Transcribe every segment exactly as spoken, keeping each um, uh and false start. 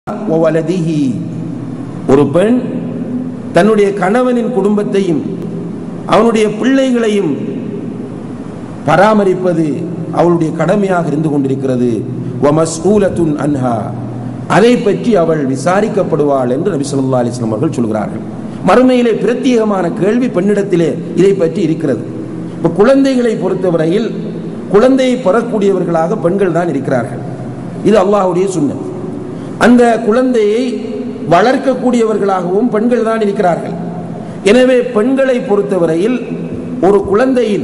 ஒரு பெண் தன்னுடைய கணவனின் குடும்பத்தையும் அவனுடைய பிள்ளைகளையும் பராமரிப்பது அவளுடைய கடமையாக இருந்து கொண்டிருக்கிறது. அதை பற்றி அவள் விசாரிக்கப்படுவாள் என்று நபி ஸல்லல்லாஹு அலைஹி வஸல்லம் அவர்கள் சொல்கிறார்கள். மறுமையிலே பிரத்யேகமான கேள்வி பெண்ணிடத்திலே இதை பற்றி இருக்கிறது. இப்ப குழந்தைகளை பொறுத்தவரையில் குழந்தையை பெறக்கூடியவர்களாக பெண்கள் தான் இருக்கிறார்கள். இது அல்லாஹ்வுடைய சுன்னத். அந்த குழந்தையை வளர்க்கக்கூடியவர்களாகவும் பெண்கள் தான் இருக்கிறார்கள். எனவே பெண்களை பொறுத்தவரையில் ஒரு குழந்தையின்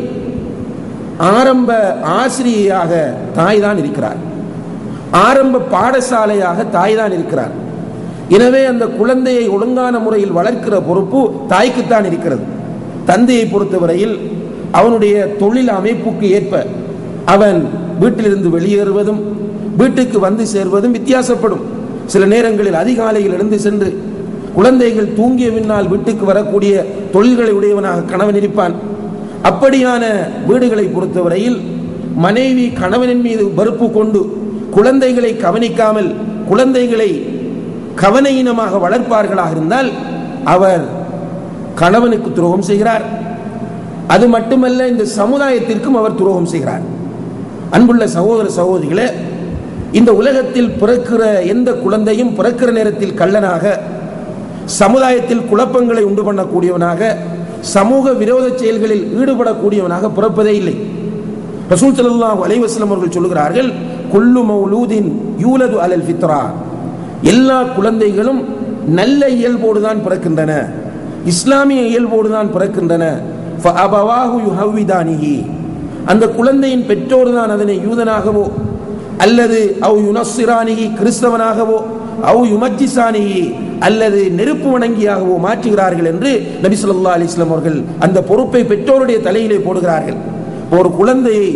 ஆரம்ப ஆசிரியையாக தாய் தான் இருக்கிறார், ஆரம்ப பாடசாலையாக தாய் தான் இருக்கிறார். எனவே அந்த குழந்தையை ஒழுங்கான முறையில் வளர்க்கிற பொறுப்பு தாய்க்குத்தான் இருக்கிறது. தந்தையை பொறுத்தவரையில் அவனுடைய தொழில் அமைப்புக்கு ஏற்ப அவன் வீட்டிலிருந்து வெளியேறுவதும் வீட்டுக்கு வந்து சேர்வதும் வித்தியாசப்படும். சில நேரங்களில் அதிகாலையில் எழுந்து சென்று குழந்தைகள் தூங்கிய பின்னால் வீட்டுக்கு வரக்கூடிய தொழில்களை உடையவனாக கணவன் இருப்பான். அப்படியான வீடுகளை பொறுத்தவரையில் மனைவி கணவனின் மீது வெறுப்பு கொண்டு குழந்தைகளை கவனிக்காமல் குழந்தைகளை கவனையினமாக வளர்ப்பார்களாக இருந்தால் அவர் கணவனுக்கு துரோகம் செய்கிறார். அது மட்டுமல்ல, இந்த சமுதாயத்திற்கும் அவர் துரோகம் செய்கிறார். அன்புள்ள சகோதர சகோதரிகளே, இந்த உலகத்தில் பிறக்கிற எந்த குழந்தையும் பிறக்கிற நேரத்தில் கள்ளனாக, சமுதாயத்தில் குழப்பங்களை உண்டு பண்ணக்கூடியவனாக, சமூக விரோத செயல்களில் ஈடுபடக்கூடியவனாக பிறப்பதே இல்லை. ரசூல் ஸல்லல்லாஹு அலைஹி வஸல்லம் அவர்கள் சொல்கிறார்கள், குல்லு மௌலூதின் யூலது அலல் ஃபித்ரா, எல்லா குழந்தைகளும் நல்ல இயல்போடு தான் பிறக்கின்றன, இஸ்லாமிய இயல்போடு தான் பிறக்கின்றன. ஃபஅபவாஹு யுஹவ்விதானிஹி, அந்த குழந்தையின் பெற்றோர் தான் அதனை யூதனாகவோ அல்லது அவு யுனஸ்ஸிரானிஹி கிறிஸ்தவனாகவோ அவு யுமஜ்ஜிசானிஹி அல்லது நெருப்பு வணங்கியாகவோ மாற்றுகிறார்கள் என்று நபி ஸல்லல்லாஹு அலைஹி வஸல்லம் அவர்கள் அந்த பொறுப்பை பெற்றோருடைய தலையிலே போடுகிறார்கள். ஒரு குழந்தையை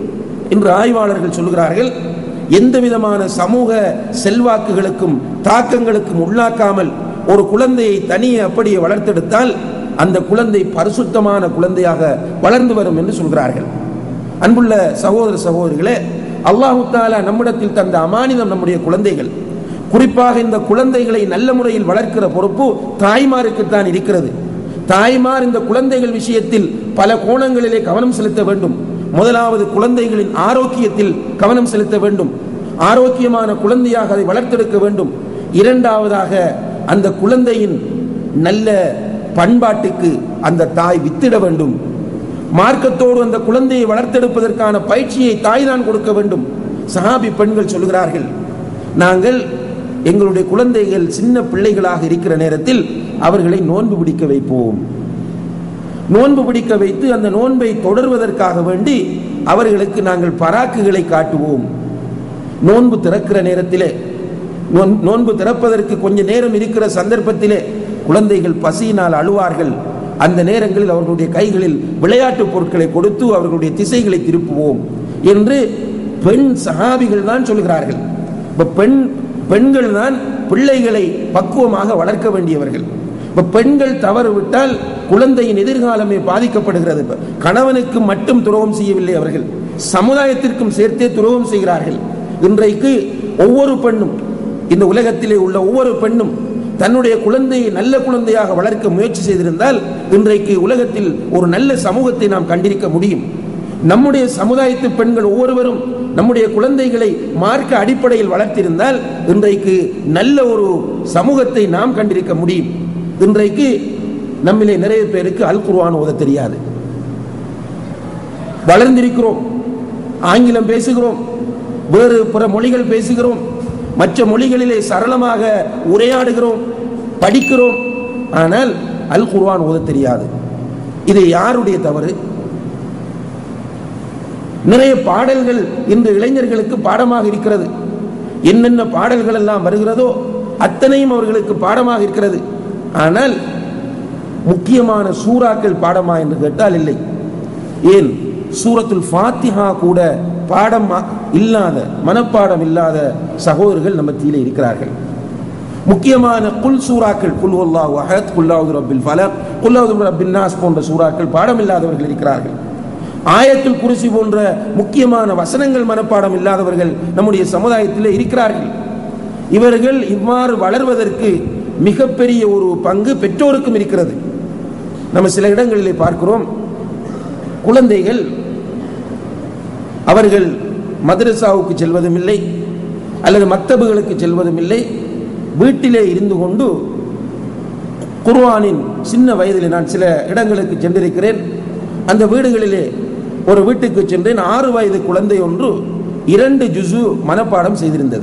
இன்று ஆய்வாளர்கள் சொல்கிறார்கள், எந்த விதமான சமூக செல்வாக்குகளுக்கும் தாக்கங்களுக்கும் உள்ளாக்காமல் ஒரு குழந்தையை தனியே அப்படியே வளர்த்தெடுத்தால் அந்த குழந்தை பரிசுத்தமான குழந்தையாக வளர்ந்து வரும் என்று சொல்கிறார்கள். அன்புள்ள சகோதர சகோதரிகளே, அல்லாஹு தஆலா நம்மிடத்தில் தந்த அமானிதம் நம்முடைய குழந்தைகள். குறிப்பாக இந்த குழந்தைகளை நல்ல முறையில் வளர்க்கிற பொறுப்பு தாய்மாருக்குத்தான் இருக்கிறது. தாய்மார் இந்த குழந்தைகள் விஷயத்தில் பல கோணங்களிலே கவனம் செலுத்த வேண்டும். முதலாவது, குழந்தைகளின் ஆரோக்கியத்தில் கவனம் செலுத்த வேண்டும். ஆரோக்கியமான குழந்தையாக அதை வளர்த்தெடுக்க வேண்டும். இரண்டாவதாக, அந்த குழந்தையின் நல்ல பண்பாட்டுக்கு அந்த தாய் வித்திட வேண்டும். மார்க்கத்தோடு அந்த குழந்தையை வளர்த்தெடுப்பதற்கான பயிற்சியை தாய் தான் கொடுக்க வேண்டும். சஹாபி பெண்கள் சொல்கிறார்கள், நாங்கள் எங்களுடைய குழந்தைகள் சின்ன பிள்ளைகளாக இருக்கிற நேரத்தில் அவர்களை நோன்பு பிடிக்க வைப்போம். நோன்பு பிடிக்க வைத்து அந்த நோன்பை தொடர்வதற்காக வேண்டி அவர்களுக்கு நாங்கள் பராக்குகளை காட்டுவோம். நோன்பு திறக்கிற நேரத்திலே, நோன்பு திறப்பதற்கு கொஞ்ச நேரம் இருக்கிற சந்தர்ப்பத்திலே குழந்தைகள் பசியினால் அழுவார்கள். அந்த நேரங்களில் அவர்களுடைய கைகளில் விளையாட்டு பொருட்களை கொடுத்து அவர்களுடைய திசைகளை திருப்புவோம் என்று பெண் சஹாபிகள் தான் சொல்கிறார்கள். பெண் பெண்கள் தான் பிள்ளைகளை பக்குவமாக வளர்க்க வேண்டியவர்கள். இப்ப பெண்கள் தவறு விட்டால் குழந்தையின் எதிர்காலமே பாதிக்கப்படுகிறது. கணவனுக்கு மட்டும் துரோகம் செய்யவில்லை, அவர்கள் சமுதாயத்திற்கும் சேர்த்தே துரோகம் செய்கிறார்கள். இன்றைக்கு ஒவ்வொரு பெண்ணும், இந்த உலகத்திலே உள்ள ஒவ்வொரு பெண்ணும் தன்னுடைய குழந்தையை நல்ல குழந்தையாக வளர்க்க முயற்சி செய்திருந்தால் இன்றைக்கு உலகத்தில் ஒரு நல்ல சமூகத்தை நாம் கண்டிருக்க முடியும். நம்முடைய சமுதாயத்து பெண்கள் ஒவ்வொருவரும் நம்முடைய குழந்தைகளை மார்க்க அடிப்படையில் வளர்த்திருந்தால் இன்றைக்கு நல்ல ஒரு சமூகத்தை நாம் கண்டிருக்க முடியும். இன்றைக்கு நம்மிலே நிறைய பேருக்கு அல் குர்ஆன் ஓத தெரியாது. வளர்ந்திருக்கிறோம், ஆங்கிலம் பேசுகிறோம், வேறு பிற மொழிகள் பேசுகிறோம், மற்ற மொழிகளிலே சரளமாக உரையாடுகிறோம், படிக்கிறோம், ஆனால் அல் குர்ஆன் ஓத தெரியாது. இது யாருடைய தவறு? நிறைய பாடல்கள் இன்று இளைஞர்களுக்கு பாடமாக இருக்கிறது. என்னென்ன பாடல்கள் எல்லாம் வருகிறதோ அத்தனையும் அவர்களுக்கு பாடமாக இருக்கிறது. ஆனால் முக்கியமான சூறாக்கள் பாடமா என்று கேட்டால் இல்லை. ஏன் சூரத்துல் ஃபாத்திஹா கூட பாடம் இல்லாத, மனப்பாடம் இல்லாத சகோதரர்கள் நம்ம மத்தியிலே இருக்கிறார்கள். முக்கியமான குல் சூறாக்கள், குல் வல்லாஹு அஹத், குல் அஊது ரப்பில் ஃபலக், குல் அஊது பிரப்பின் நாஸ் போன்ற சூறாக்கள் பாடம் இல்லாதவர்கள் இருக்கிறார்கள். ஆயத்துல் குர்சி போன்ற முக்கியமான வசனங்கள் மனப்பாடம் இல்லாதவர்கள் நம்முடைய சமுதாயத்தில் இருக்கிறார்கள். இவர்கள் இவ்வாறு வளர்வதற்கு மிகப்பெரிய ஒரு பங்கு பெற்றோருக்கும் இருக்கிறது. நம்ம சில இடங்களிலே பார்க்கிறோம், குழந்தைகள் அவர்கள் மதரசாவுக்கு செல்வதும் இல்லை அல்லது மக்தபுகளுக்கு செல்வதும் இல்லை, வீட்டிலே இருந்து கொண்டு குர்ஆனின் சின்ன வயதில் நான் சில இடங்களுக்கு சென்றிருக்கிறேன். அந்த வீடுகளிலே ஒரு வீட்டுக்கு சென்றேன். ஆறு வயது குழந்தை ஒன்று இரண்டு ஜுசு மனப்பாடம் செய்திருந்தது.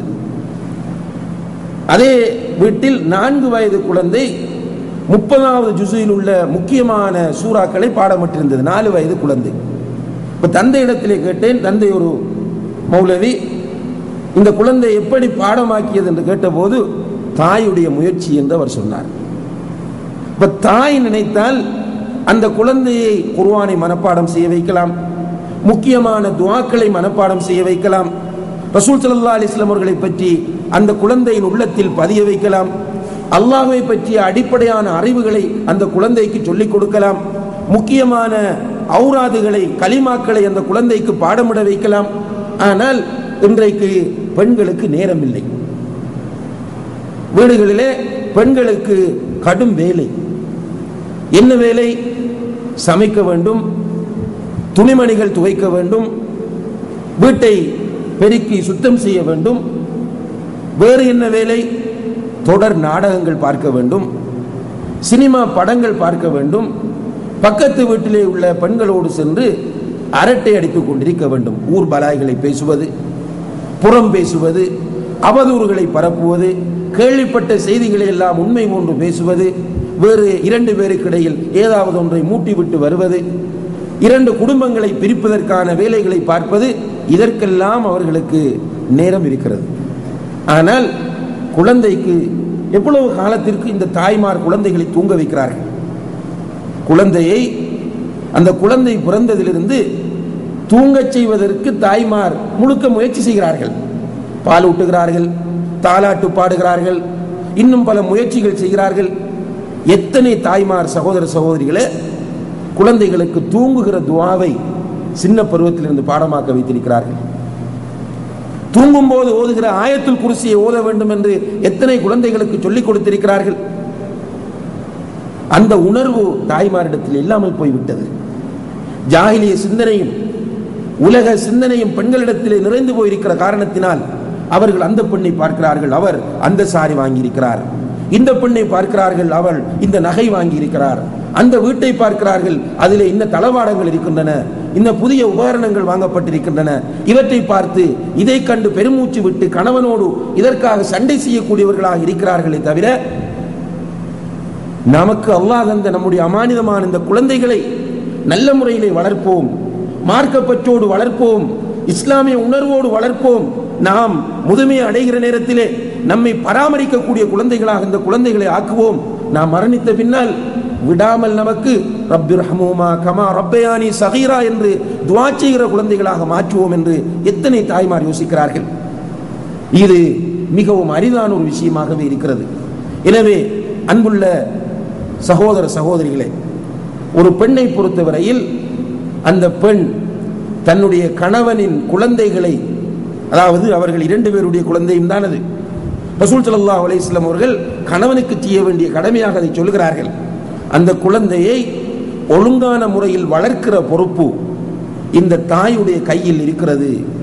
அதே வீட்டில் நான்கு வயது குழந்தை முப்பதாவது ஜுசுவில் உள்ள முக்கியமான சூறாக்களை பாடப்பட்டிருந்தது. நாலு வயது குழந்தை. இப்போ தந்தை இடத்திலே கேட்டேன். தந்தை ஒரு மௌலவி, இந்த குழந்தை எப்படி பாடமாக்கியது என்று கேட்டபோது தாயுடைய முயற்சி என்று அவர் சொன்னார். இப்ப தாய் நினைத்தால் அந்த குழந்தையை குர்ஆனை மனப்பாடம் செய்ய வைக்கலாம், முக்கியமான துஆக்களை மனப்பாடம் செய்ய வைக்கலாம், ரசூல் ஸல்லல்லாஹு அலைஹி வஸல்லம் அவர்களை பற்றி அந்த குழந்தையின் உள்ளத்தில் பதிய வைக்கலாம், அல்லாஹ்வை பற்றிய அடிப்படையான அறிவுகளை அந்த குழந்தைக்கு சொல்லிக் கொடுக்கலாம், முக்கியமான ஔராதுகளை கலிமாக்களை அந்த குழந்தைக்கு பாடமிட வைக்கலாம். ஆனால் இன்றைக்கு பெண்களுக்கு நேரம் இல்லை. வீடுகளிலே பெண்களுக்கு கடும் வேலை. என்ன வேலை? சமைக்க வேண்டும், துணிமணிகள் துவைக்க வேண்டும், வீட்டை பெருக்கி சுத்தம் செய்ய வேண்டும். வேறு என்ன வேலை? தொடர் நாடகங்கள் பார்க்க வேண்டும், சினிமா படங்கள் பார்க்க வேண்டும், பக்கத்து வீட்டிலே உள்ள பெண்களோடு சென்று அரட்டை அடித்துக் கொண்டிருக்க வேண்டும். ஊர் பலாய்களை பேசுவது, புறம் பேசுவது, அவதூறுகளை பரப்புவது, கேள்விப்பட்ட செய்திகளை எல்லாம் உண்மை போன்று பேசுவது, வேறு இரண்டு பேருக்கு இடையில் ஏதாவது ஒன்றை மூட்டிவிட்டு வருவது, இரண்டு குடும்பங்களை பிரிப்பதற்கான வேலைகளை பார்ப்பது, இதற்கெல்லாம் அவர்களுக்கு நேரம் இருக்கிறது. ஆனால் குழந்தைக்கு எவ்வளவு காலத்திற்கு இந்த தாய்மார் குழந்தைகளை தூங்க வைக்கிறார்கள்? குழந்தையை அந்த குழந்தை பிறந்ததிலிருந்து தூங்கச் செய்வதற்கு தாய்மார் முழுக்க முயற்சி செய்கிறார்கள். பால் ஊட்டுகிறார்கள், தாலாட்டு பாடுகிறார்கள், இன்னும் பல முயற்சிகள் செய்கிறார்கள். எத்தனை தாய்மார் சகோதர சகோதரிகளே குழந்தைகளுக்கு தூங்குகிற துஆவை சின்ன பருவத்திலிருந்து பாடமாக்க வைத்திருக்கிறார்கள். தூங்கும் போது ஓதுகிற ஆயத்துல் குர்சியை ஓத வேண்டும் என்று எத்தனை குழந்தைகளுக்கு சொல்லிக் கொடுத்திருக்கிறார்கள். அந்த உணர்வு தாய்மாரிடத்தில் இல்லாமல் போய்விட்டது. ஜாஹிலிய சிந்தனையும் உலக சிந்தனையும் பெண்களிடத்திலே நிறைந்து போயிருக்கிற காரணத்தினால் அவர்கள் அந்த பெண்ணை பார்க்கிறார்கள், அவர் அந்த சாரி வாங்கியிருக்கிறார், இந்த பெண்ணை பார்க்கிறார்கள், அவள் இந்த நகை வாங்கி இருக்கிறார், அந்த வீட்டை பார்க்கிறார்கள், அதிலே இந்த தளவாடங்கள் இருக்கின்றன, இந்த புதிய உபகரணங்கள் வாங்கப்பட்டிருக்கின்றன. இவற்றை பார்த்து இதை கண்டு பெருமூச்சு விட்டு கணவனோடு இதற்காக சண்டை செய்யக்கூடியவர்களாக இருக்கிறார்களே தவிர, நமக்கு அல்லாஹ் தந்த நம்முடைய அமானிதமான இந்த குழந்தைகளை நல்ல முறையிலே வளர்ப்போம், மார்க்கப்பற்றோடு வளர்ப்போம், இஸ்லாமிய உணர்வோடு வளர்ப்போம். நாம் முதுமையை அடைகிற நேரத்திலே நம்மை பராமரிக்கக்கூடிய குழந்தைகளாக இந்த குழந்தைகளை ஆக்குவோம். நாம் மரணித்த பின்னால் விடாமல் நமக்கு ரப்பிர்ஹமுமா கமா ரப்பயானி சகீரா என்று துஆ செய்கிற குழந்தைகளாக மாற்றுவோம் என்று எத்தனை தாய்மார் யோசிக்கிறார்கள். இது மிகவும் அரிதான ஒரு விஷயமாகவே இருக்கிறது. எனவே அன்புள்ள சகோதர சகோதரிகளே, ஒரு பெண்ணை பொறுத்தவரையில் அந்த பெண் தன்னுடைய கணவனின் குழந்தைகளை, அதாவது அவர்கள் இரண்டு பேருடைய குழந்தையும் தான் அது, ரசூல் ஸல்லல்லாஹு அலைஹி வஸல்லம் அவர்கள் கணவனுக்கு செய்ய வேண்டிய கடமையாக அதை சொல்கிறார்கள். அந்த குழந்தையை ஒழுங்கான முறையில் வளர்க்கிற பொறுப்பு இந்த தாயுடைய கையில் இருக்கிறது